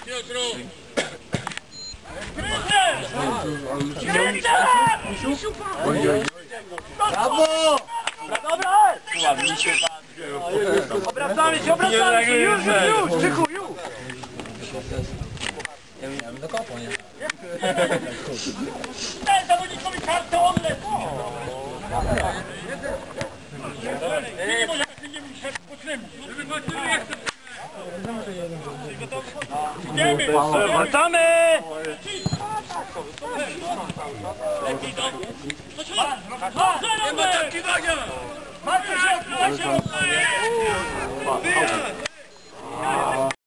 Brawo! Dobra! Obracamy się, już! Krzychu, już! Ja bym dokopał, nie? Daj zawodnikowi kartę, on lewo! Nie może nie musisz potrzebny. Idziemy! Wracamy! Nie ma takiego! Marcie się!